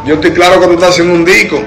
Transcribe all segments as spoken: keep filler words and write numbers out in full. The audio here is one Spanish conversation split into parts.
Yo estoy claro que tú estás haciendo un disco.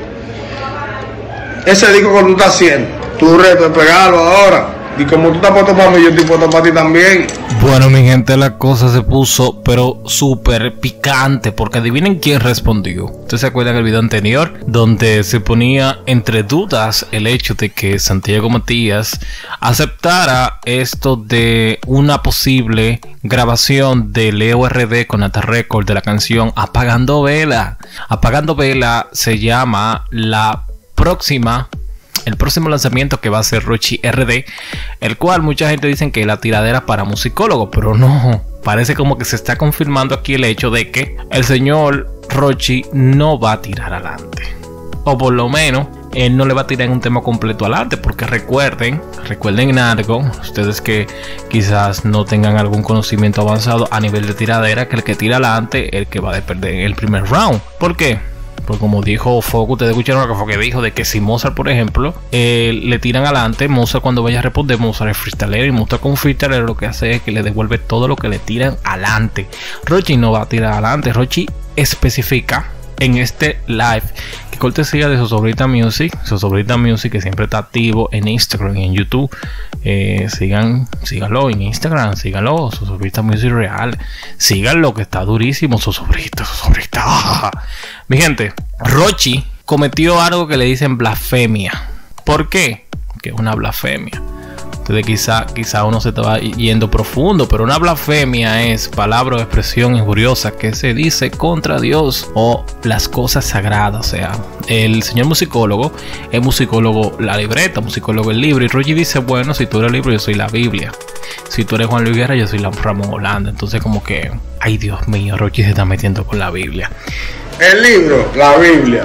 Ese disco que tú estás haciendo, tu reto es pegarlo ahora. Y como tú estás puesto para mí, yo estoy puesto para ti también. Bueno, mi gente, la cosa se puso pero súper picante, porque adivinen quién respondió. ¿Ustedes se acuerdan del video anterior? Donde se ponía entre dudas el hecho de que Santiago Matías aceptara esto de una posible grabación de Leo R D con Ata Record de la canción Apagando Vela. Apagando Vela se llama la próxima el próximo lanzamiento que va a ser Rochi R D, el cual mucha gente dice que es la tiradera para musicólogo, pero no, parece como que se está confirmando aquí el hecho de que el señor Rochi no va a tirar adelante, o por lo menos él no le va a tirar en un tema completo adelante, porque recuerden, recuerden algo, ustedes que quizás no tengan algún conocimiento avanzado a nivel de tiradera, que el que tira adelante es el que va a perder el primer round. ¿Por qué? Pues como dijo Foco, ustedes escucharon lo que fue que dijo de que si Mozart, por ejemplo, eh, le tiran adelante, Mozart cuando vaya a responder, Mozart es freestylero, y Mozart con freestylero lo que hace es que le devuelve todo lo que le tiran adelante. Rochi no va a tirar adelante. Rochi especifica en este live que cortesía de Zozobrita Music, Zozobrita Music, que siempre está activo en Instagram y en YouTube. Eh, sigan, síganlo en Instagram, síganlo, Zozobrita Music Real, síganlo que está durísimo, Zozobrita, Zozobrita. Mi gente, Rochi cometió algo que le dicen blasfemia. ¿Por qué? Que es una blasfemia. Entonces quizá, quizá uno se estaba yendo profundo, pero una blasfemia es palabra o expresión injuriosa que se dice contra Dios o las cosas sagradas. O sea, el señor musicólogo es musicólogo la libreta, musicólogo el libro, y Rochi dice, bueno, si tú eres el libro, yo soy la Biblia. Si tú eres Juan Luis Guerra, yo soy la Ramón Holanda. Entonces como que, ay Dios mío, Rochi se está metiendo con la Biblia. El libro, la Biblia.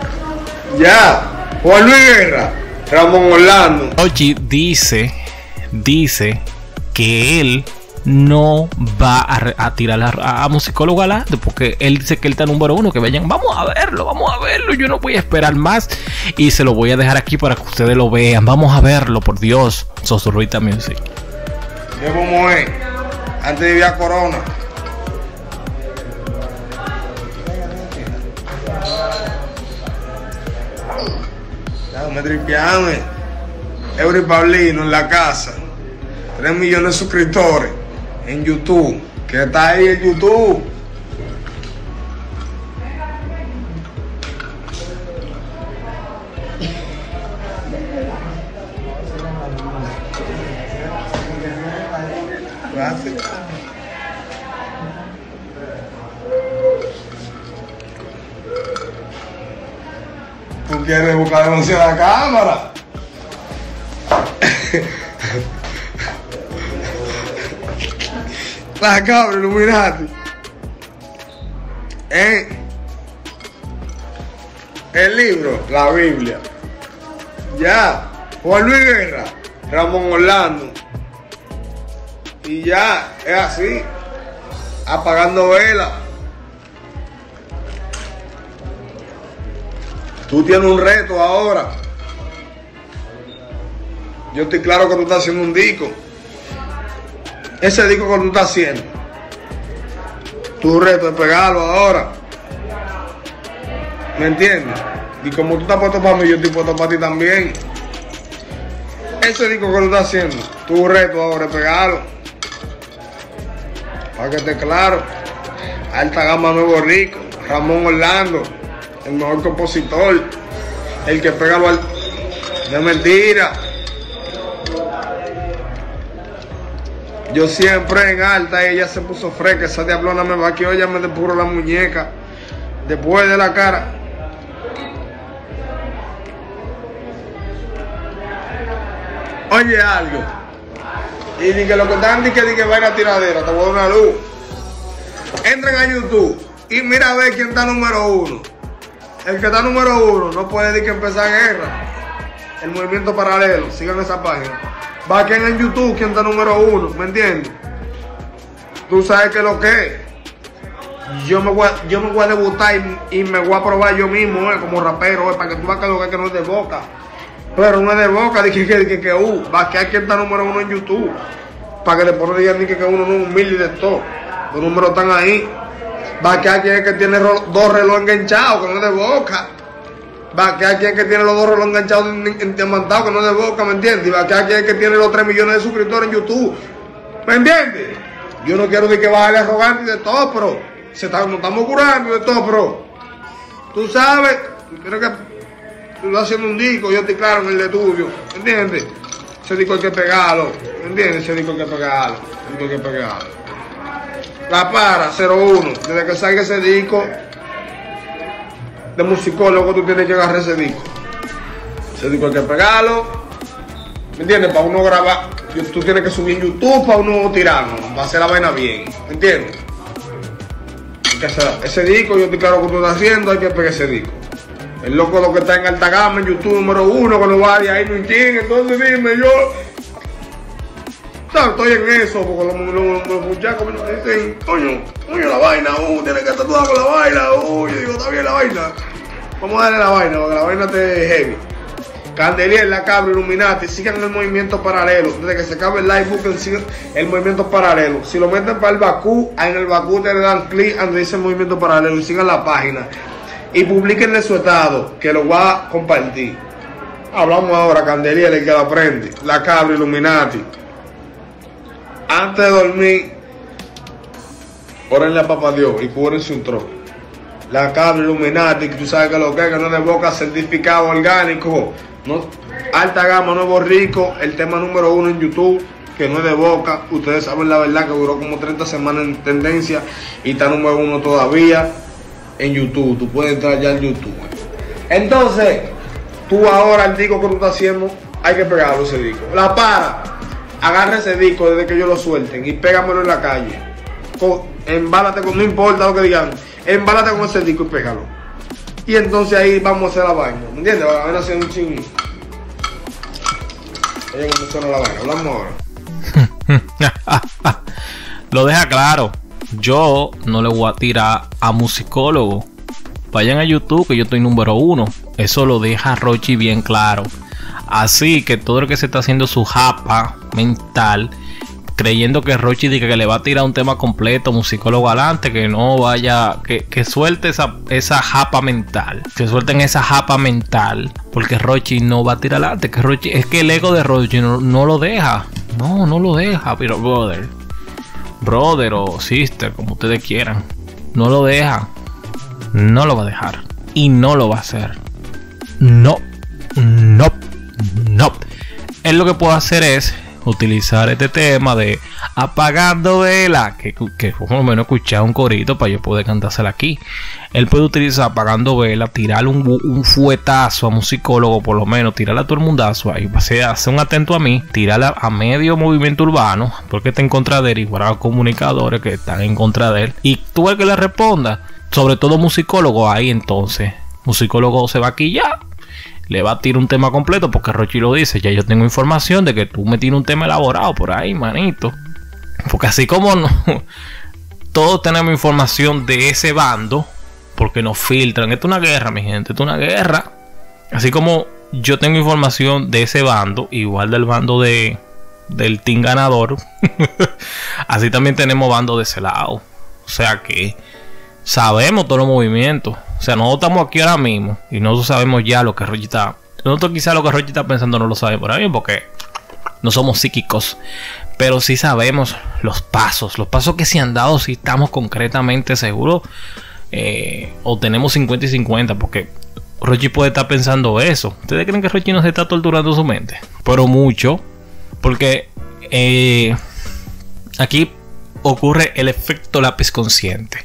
Ya, Juan Luis Guerra, Ramón Orlando. Rochi dice, dice que él no va a, a tirar a, a musicólogo adelante, porque él dice que él está número uno, que vayan, vamos a verlo, vamos a verlo, yo no voy a esperar más, y se lo voy a dejar aquí para que ustedes lo vean, vamos a verlo, por Dios. Zozobrita Music. Yo como es, antes de vivir Corona. Me tripeame. Eury Paulino en la casa. tres millones de suscriptores en YouTube. ¿Qué está ahí en YouTube? Gracias. Tú quieres buscar demasiada cámara. La cabra, Illuminati. Eh, el libro, la Biblia. Ya, Juan Luis Guerra, Ramón Orlando. Y ya, es así. Apagando velas. Tú tienes un reto ahora. Yo estoy claro que tú estás haciendo un disco. Ese disco que tú estás haciendo, tu reto es pegarlo ahora. ¿Me entiendes? Y como tú estás puesto para mí, yo estoy puesto para ti también. Ese disco que tú estás haciendo, tu reto ahora es pegarlo. Para que esté claro. Alta Gama Nuevo Rico, Ramón Orlando, el mejor compositor, el que pega lo al... de mentira. Yo siempre en alta, ella se puso fresca, esa diablona me vaqueó, ella me depuró la muñeca, después de la cara. Oye algo, y di que lo que están, di que, di que vaina tiradera, te voy a dar una luz. Entren a YouTube y mira a ver quién está número uno. El que está número uno no puede decir que empezar guerra. El movimiento paralelo, sigan esa página. Va a quedar en YouTube quien está número uno, ¿me entiendes? Tú sabes que lo que es. Yo me voy a, yo me voy a debutar y, y me voy a probar yo mismo, eh, como rapero, eh, para que tú veas que lo que, es que no es de boca. Pero no es de boca, de que, que, que, que uh, va a quedar quien está número uno en YouTube. Para que después no digan ni que, que uno no es humilde y de todo. Los números están ahí. Va a quedar quien es que tiene ro- dos relojes enganchados, que no es de boca. Va a quedar quien es que tiene los dos relojes enganchados en, en diamantados, que no es de boca, ¿me entiendes? Y va a quedar quien es que tiene los tres millones de suscriptores en YouTube. ¿Me entiendes? Yo no quiero decir que bajarle arrogante y de todo, pero se está, nos estamos curando y de todo, pero tú sabes, creo que tú estás haciendo un disco, yo estoy claro en el estudio, ¿me entiendes? Ese disco hay que pegarlo, ¿me entiendes? Ese disco hay que pegarlo, ese disco hay que pegarlo. La para, cero uno, desde que salga ese disco de musicólogo, tú tienes que agarrar ese disco. Ese disco hay que pegarlo, ¿me entiendes? Para uno grabar, tú tienes que subir en YouTube para uno tirarlo, para hacer la vaina bien, ¿me entiendes? Que hacer ese disco, yo estoy claro que tú estás haciendo, hay que pegar ese disco. El loco lo que está en alta gama, en YouTube número uno, que no va de ahí no entiende, entonces dime yo. ¿Sabes? Estoy en eso, porque los, los, los muchachos me dicen, coño, coño la vaina, uh, tienes que estar toda con la vaina, uh, yo digo, está bien la vaina. Vamos a darle la vaina, porque la vaina esté heavy. Candelier, La Cabra, Illuminati, sigan el movimiento paralelo. Desde que se acabe el live, busquen el movimiento paralelo. Si lo meten para el Bakú, en el Bakú te le dan clic donde dice el movimiento paralelo y sigan la página. Y publiquenle su estado, que lo va a compartir. Hablamos ahora, Candelier, el que lo aprende. La Cabra, Illuminati. Antes de dormir, órenle a Papá Dios y cúbrense un trono. La Cabra, Illuminati, que tú sabes que lo que es, que no es de boca, certificado orgánico. No, alta gama, nuevo rico, el tema número uno en YouTube, que no es de boca. Ustedes saben la verdad que duró como treinta semanas en tendencia y está número uno todavía en YouTube. Tú puedes entrar ya en YouTube. Entonces, tú ahora el disco que tú estás haciendo, hay que pegarlo ese disco. La para, agarra ese disco desde que ellos lo suelten y pégamelo en la calle. Con, embálate con, no importa lo que digan, embálate con ese disco y pégalo. Y entonces ahí vamos a hacer la vaina, ¿me entiendes? Van a hacer un ching. Oye, cómo suena la vaina, hablamos ahora. Lo deja claro. Yo no le voy a tirar a musicólogo. Vayan a YouTube que yo estoy número uno. Eso lo deja Rochi bien claro. Así que todo el que se está haciendo su japa mental, creyendo que Rochi diga que le va a tirar un tema completo, musicólogo adelante, que no vaya, que, que suelte esa, esa japa mental, que suelten esa japa mental, porque Rochi no va a tirar adelante, que Rochi, es que el ego de Rochi no, no lo deja, no, no lo deja, pero brother, brother o sister, como ustedes quieran, no lo deja, no lo va a dejar, y no lo va a hacer, no, no, no, él lo que puede hacer es utilizar este tema de apagando vela, que, que por lo menos escuchar un corito para yo poder cantársela aquí. Él puede utilizar apagando vela, tirarle un, un fuetazo a musicólogo, por lo menos tirarle a todo el mundazo ahí, hacer un atento a mí, tirarle a medio movimiento urbano, porque está en contra de él, igual a los comunicadores que están en contra de él, y tú el que le responda, sobre todo musicólogo, ahí entonces musicólogo se va a quillar, le va a tirar un tema completo, porque Rochi lo dice, ya yo tengo información de que tú me tienes un tema elaborado por ahí, manito. Porque así como no, todos tenemos información de ese bando, porque nos filtran. Esto es una guerra, mi gente, esto es una guerra. Así como yo tengo información de ese bando, igual del bando de del team ganador, así también tenemos bando de ese lado. O sea que sabemos todos los movimientos. O sea, nosotros estamos aquí ahora mismo y nosotros sabemos ya lo que Rochi está. Nosotros quizás lo que Rochi está pensando no lo sabemos por ahí porque no somos psíquicos. Pero sí sabemos los pasos. Los pasos que se han dado, si estamos concretamente seguros. Eh, o tenemos cincuenta y cincuenta. Porque Rochi puede estar pensando eso. ¿Ustedes creen que Rochi no se está torturando su mente? Pero mucho. Porque eh, aquí ocurre el efecto lápiz consciente.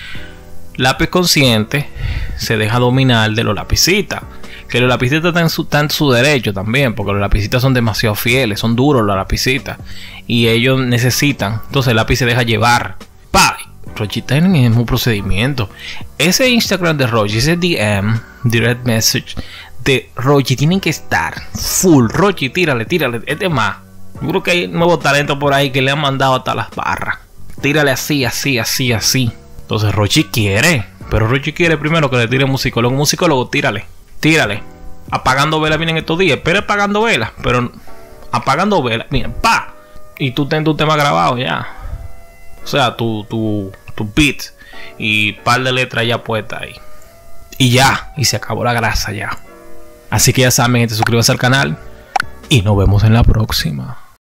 Lápiz consciente se deja dominar de los lapicitas. Que los lapicitas están en, su, están en su derecho también. Porque los lapicitas son demasiado fieles. Son duros los lapicitas. Y ellos necesitan. Entonces el lápiz se deja llevar. ¡Pah! Rochi está en el mismo procedimiento. Ese Instagram de Rochi, ese D M, Direct Message de Rochi, tienen que estar full. Rochi, tírale, tírale. Este más. Yo creo que hay nuevos talentos por ahí que le han mandado hasta las barras. Tírale así, así, así, así. Entonces Rochi quiere, pero Rochi quiere primero que le tire musicólogo. Musicólogo, tírale, tírale. Apagando velas vienen estos días. Espera apagando velas, pero apagando velas. Miren, pa. Y tú ten tu tema grabado ya. O sea, tu, tu, tu beat. y par de letras ya puestas ahí. Y ya, y se acabó la grasa ya. Así que ya saben, gente, suscríbanse al canal y nos vemos en la próxima.